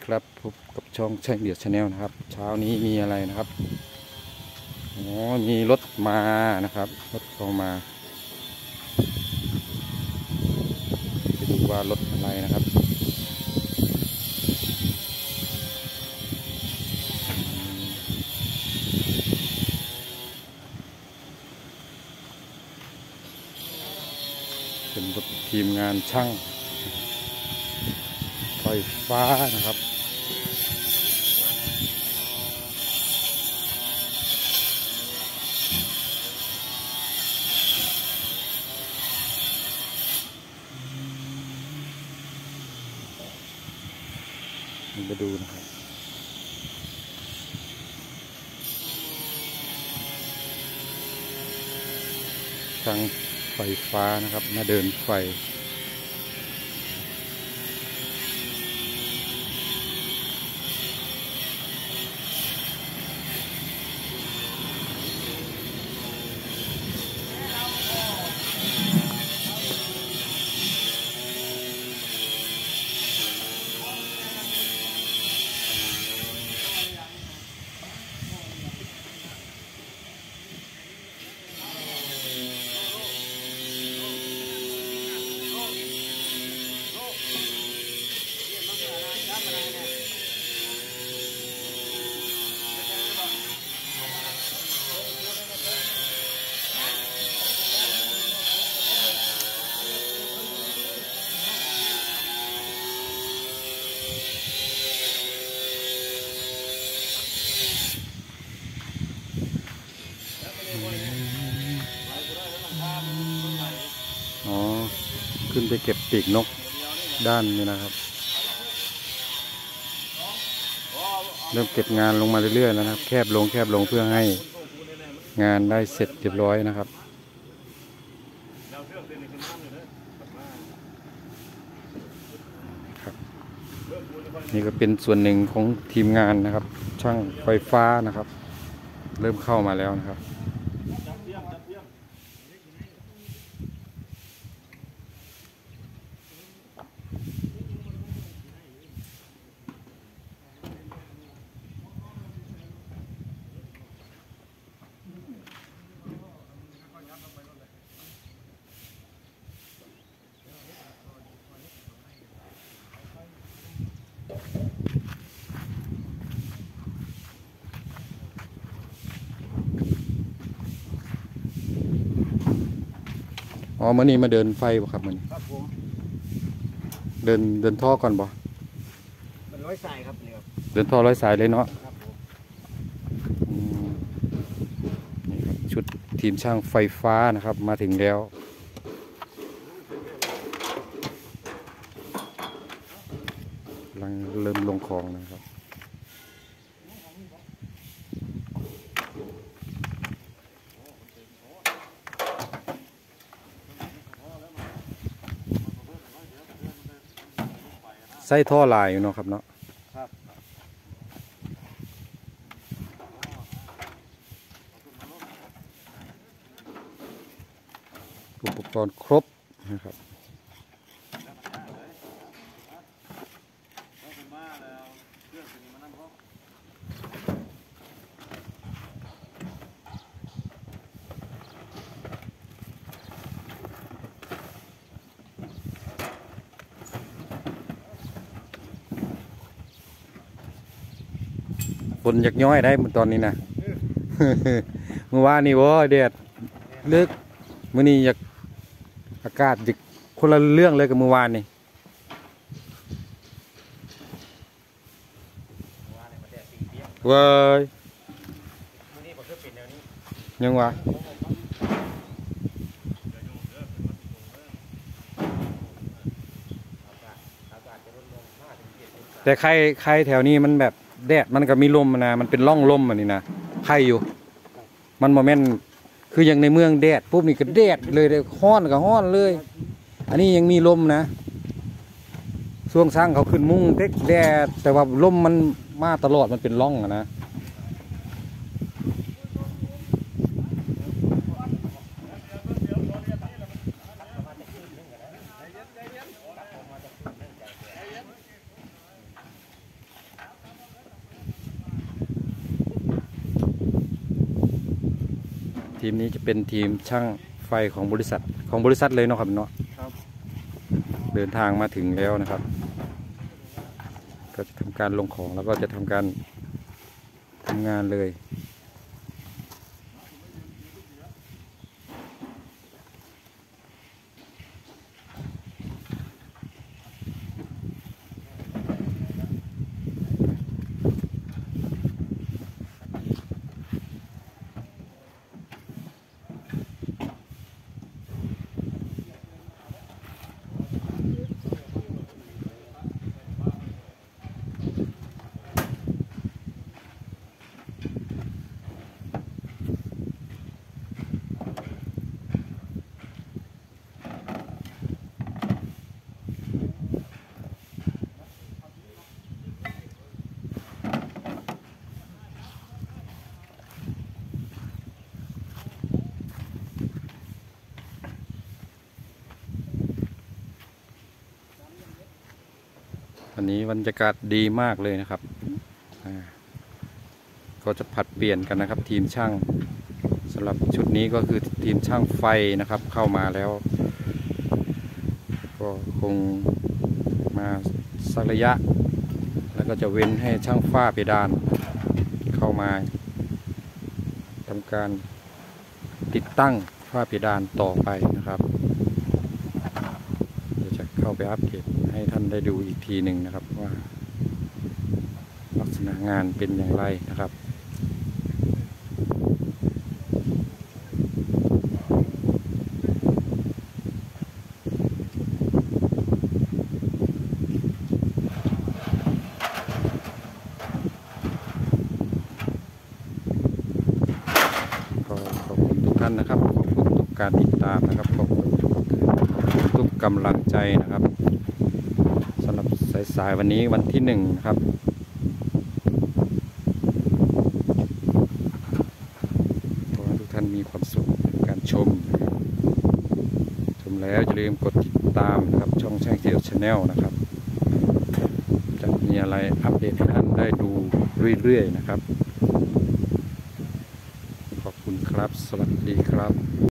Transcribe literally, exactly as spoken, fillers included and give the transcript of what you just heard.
ครับพบกับช่องแช่งเดียดชาแนลนะครับเช้านี้มีอะไรนะครับอ๋อมีรถมานะครับรถเข้ามาไปดูว่ารถอะไรนะครับเป็นรถทีมงานช่างไฟฟ้านะครับมาดูนะครับช่างไฟฟ้านะครับมาเดินไฟอ๋อขึ้นไปเก็บปีกนกด้านนี้นะครับเริ่มเก็บงานลงมาเรื่อยๆแล้วนะครับแคบลงแคบลงเพื่อให้งานได้เสร็จเรียบร้อยนะครับนี่ก็เป็นส่วนหนึ่งของทีมงานนะครับช่างไฟฟ้านะครับเริ่มเข้ามาแล้วนะครับอ๋อมื่อนี้มาเดินไฟบ่ครับมันครับผมเดินเดินท่อก่อนบ่เป็นร้อยสายครับเนี่ยเดินท่อร้อยสายเลยเนาะครับผมนี่ครับชุดทีมช่างไฟฟ้านะครับมาถึงแล้วกำลังเริ่มลงคลองนะครับใส่ท่อลายอยู่เนาะครับเนาะครับอุปกรณ์ครบนะครับฝนอยากย้อยได้เหมือนตอนนี้นะ เมื่อวานนี่โว้ยแดดเลิกมื่อนี้อยากอากาศจะคนละเรื่องเลยกับเมื่อวานนี่เว้ยยังวะแต่ใครใครแถวนี้มันแบบแดดมันก็มีลมนะมันเป็นร่องลมอันนี้นะใครอยู่มันโมเมนต์คืออย่างในเมืองแดดปุ๊บนี่ก็แดดเลยเลยห้อนก็ห้อนเลยอันนี้ยังมีลมนะช่วงสร้างเขาขึ้นมุ่งเด็กแดดแต่ว่าลมมันมาตลอดมันเป็นร่องอะนะเทีมนี้จะเป็นทีมช่างไฟของบริษัทของบริษัทเลยเนาะครับเนาะครับเดินทางมาถึงแล้วนะครับก็จะทำการลงของแล้วก็จะทำการทำงานเลยวันนี้บรรยากาศดีมากเลยนะครับก็จะผัดเปลี่ยนกันนะครับทีมช่างสำหรับชุดนี้ก็คือทีมช่างไฟนะครับเข้ามาแล้วก็คงมาสักระยะแล้วก็จะเว้นให้ช่างฝ้าเพดานเข้ามาทำการติดตั้งฝ้าเพดานต่อไปนะครับเดี๋ยวจะเข้าไปอัปเดตให้ท่านได้ดูอีกทีหนึ่งนะครับว่าลักษณะงานเป็นอย่างไรนะครับขอบคุณทุกท่านนะครับขอบคุณทุกการติดตามนะครับขอบคุณทุกกำลังใจนะครับสำหรับสายๆวันนี้วันที่หนึ่งนะครับขอให้ทุกท่านมีความสุขในการชมชมแล้วอย่าลืมกดติดตามนะครับช่องช่างเกียวชาแนลนะครับจะมีอะไรอัปเดตให้ท่านได้ดูเรื่อยๆนะครับขอบคุณครับสวัสดีครับ